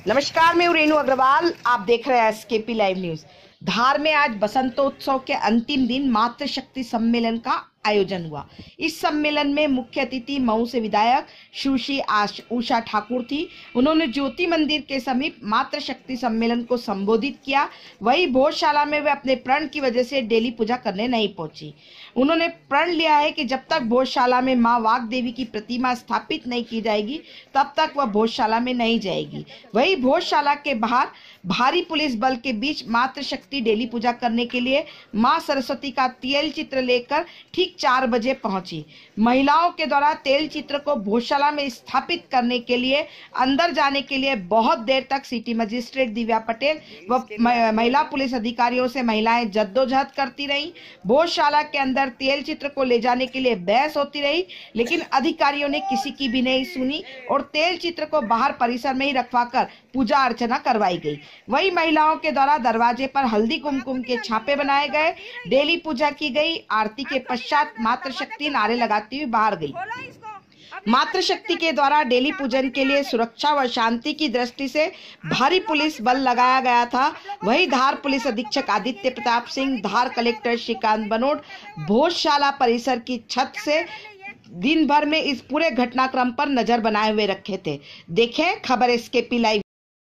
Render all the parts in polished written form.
नमस्कार, मैं रेणु अग्रवाल। आप देख रहे हैं एसकेपी लाइव न्यूज। धार में आज बसंतोत्सव के अंतिम दिन मातृशक्ति सम्मेलन का आयोजन हुआ। इस सम्मेलन में मुख्य अतिथि मऊ से विधायक सुश्री उषा ठाकुर थी। उन्होंने ज्योति मंदिर के समीप मातृशक्ति सम्मेलन को संबोधित किया। वही भोजशाला में वे अपने प्रण की वजह से डेली पूजा करने नहीं पहुंची। उन्होंने प्रण लिया है कि जब तक भोजशाला में मां वाग्देवी की प्रतिमा स्थापित नहीं की जाएगी तब तक वह भोजशाला में नहीं जाएगी। वही भोजशाला के बाहर भारी पुलिस बल के बीच मातृशक्ति डेली पूजा करने के लिए मां सरस्वती का तेल चित्र लेकर ठीक 4 बजे पहुंची। महिलाओं के द्वारा तेल चित्र को भोजशाला में स्थापित करने के लिए अंदर जाने के लिए बहुत देर तक सिटी मजिस्ट्रेट दिव्या पटेल व महिला पुलिस अधिकारियों से महिलाएं जद्दोजहद करती रहीं। भोजशाला के अंदर तेल चित्र को ले जाने के लिए बहस होती रही, लेकिन अधिकारियों ने किसी की भी नहीं सुनी और तेल चित्र को बाहर परिसर में ही रखवाकर पूजा अर्चना करवाई गई। वही महिलाओं के द्वारा दरवाजे पर हल्दी कुमकुम के छापे बनाए गए, डेली पूजा की गई। आरती के पश्चात मातृशक्ति नारे लगाती हुई बाहर गई। मातृशक्ति के द्वारा डेली पूजन के लिए सुरक्षा व शांति की दृष्टि से भारी पुलिस बल लगाया गया था। वही धार पुलिस अधीक्षक आदित्य प्रताप सिंह, धार कलेक्टर श्रीकांत बनोट भोजशाला परिसर की छत से दिन भर में इस पूरे घटनाक्रम पर नजर बनाए हुए रखे थे। देखें खबर एसकेपी लाइव।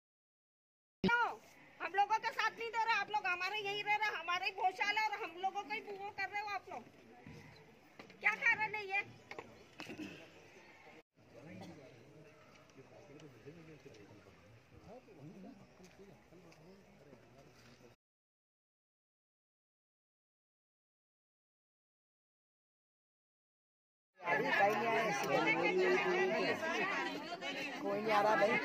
हम लोगों का साथ नहीं दे रहा, आप लोग हमारे यही रह रहा, हमारे भोजशाला और हम लोगों का ही वो कर रहे हो। आप लोग क्या कारण है ये? कोई नहीं आ रहा भाई।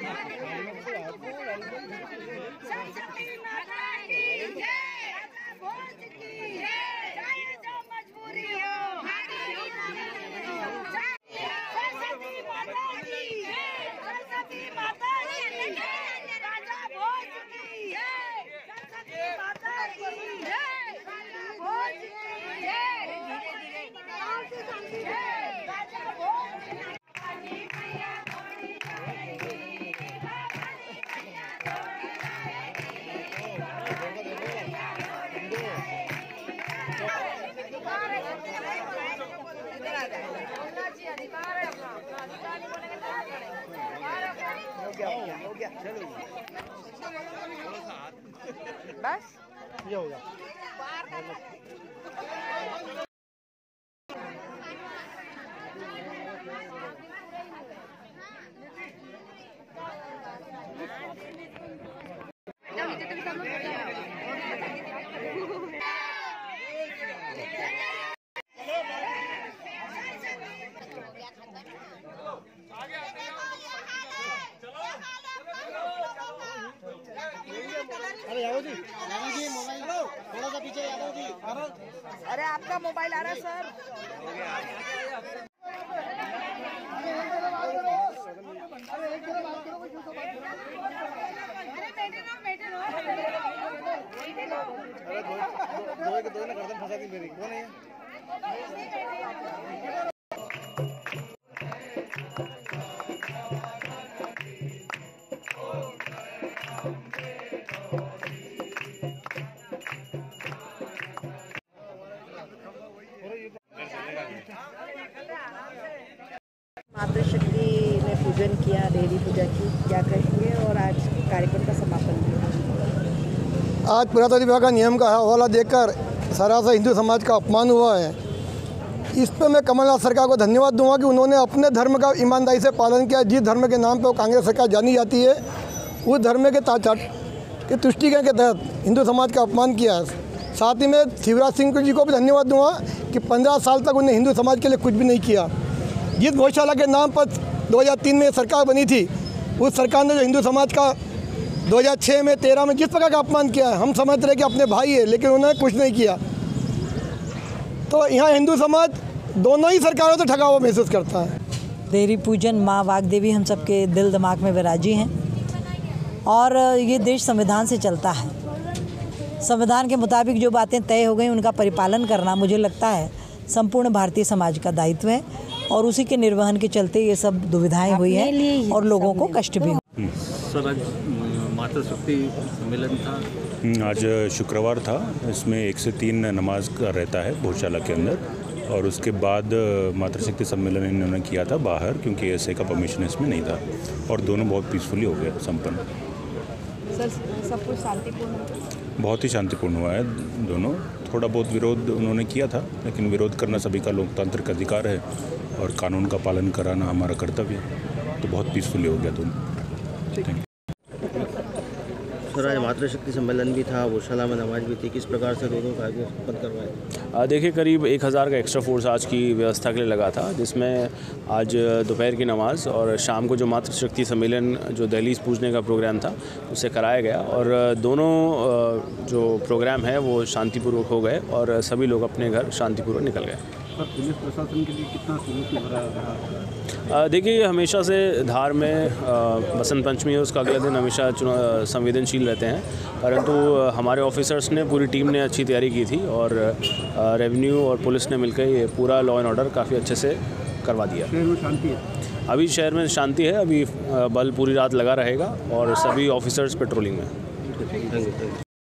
हो गया चलो बस ये हो गया। अरे यादव जी मोबाइल थोड़ा सा पीछे। यादव जी अरे आपका मोबाइल आ रहा है सर। अरे दो ना गर्दन फंसा दी मेरी। कौन है? मातृशक्ति ने पूजन किया, डेली पूजा की, क्या कहेंगे? और आज कार्यक्रम का समापन किया। आज पुरातत्व विभाग का नियम का हवाला देकर सरासर हिंदू समाज का अपमान हुआ है। इस पर मैं कमलनाथ सरकार को धन्यवाद दूंगा कि उन्होंने अपने धर्म का ईमानदारी से पालन किया। जिस धर्म के नाम पर कांग्रेस सरकार जानी जाती है उस धर्म के तुष्टिकरण के तहत हिंदू समाज का अपमान किया। साथ ही मैं शिवराज सिंह जी को भी धन्यवाद दूंगा कि 15 साल तक उन्हें हिंदू समाज के लिए कुछ भी नहीं किया। जिस गौशाला के नाम पर 2003 में सरकार बनी थी, उस सरकार ने जो हिंदू समाज का 2006 में 13 में जिस प्रकार का अपमान किया है, हम समझ रहे कि अपने भाई है, लेकिन उन्होंने कुछ नहीं किया। तो यहाँ हिंदू समाज दोनों ही सरकारों से ठगा हुआ महसूस करता है। देवी पूजन माँ वाग्देवी हम सबके दिल दिमाग में विराजी हैं और ये देश संविधान से चलता है। संविधान के मुताबिक जो बातें तय हो गई उनका परिपालन करना मुझे लगता है संपूर्ण भारतीय समाज का दायित्व है और उसी के निर्वहन के चलते ये सब दुविधाएं हुई हैं और लोगों को कष्ट भी सर आज मातृशक्ति सम्मेलन था। आज शुक्रवार था। इसमें 1 से 3 नमाज का रहता है भोजशाला के अंदर, और उसके बाद मातृशक्ति सम्मेलन इन्होंने किया था बाहर, क्योंकि ऐसे का परमिशन इसमें नहीं था, और दोनों बहुत पीसफुली हो गया संपन्न। सर सब कुछ शांतिपूर्ण, बहुत ही शांतिपूर्ण हुआ है दोनों। थोड़ा बहुत विरोध उन्होंने किया था, लेकिन विरोध करना सभी का लोकतांत्रिक अधिकार है और कानून का पालन कराना हमारा कर्तव्य है, तो बहुत पीसफुली हो गया दोनों। सर आज मातृशक्ति सम्मेलन भी था, भोजशाला में नमाज भी थी, किस प्रकार से दोनों का आयोजन संपन्न करवाया? देखिए करीब 1000 का एक्स्ट्रा फोर्स आज की व्यवस्था के लिए लगा था, जिसमें आज दोपहर की नमाज और शाम को जो मातृशक्ति सम्मेलन जो दहलीज पूजने का प्रोग्राम था उसे कराया गया, और दोनों जो प्रोग्राम है वो शांतिपूर्वक हो गए और सभी लोग अपने घर शांतिपूर्वक निकल गए। पुलिस प्रशासन के लिए कितना सहयोग रहा? देखिए हमेशा से धार में बसंत पंचमी है, उसका अगला दिन हमेशा संवेदनशील रहते हैं, परंतु हमारे ऑफिसर्स ने, पूरी टीम ने अच्छी तैयारी की थी और रेवेन्यू और पुलिस ने मिलकर ये पूरा लॉ एंड ऑर्डर काफ़ी अच्छे से करवा दिया। शहर में शांति है? अभी शहर में शांति है, अभी बल पूरी रात लगा रहेगा और सभी ऑफिसर्स पेट्रोलिंग में।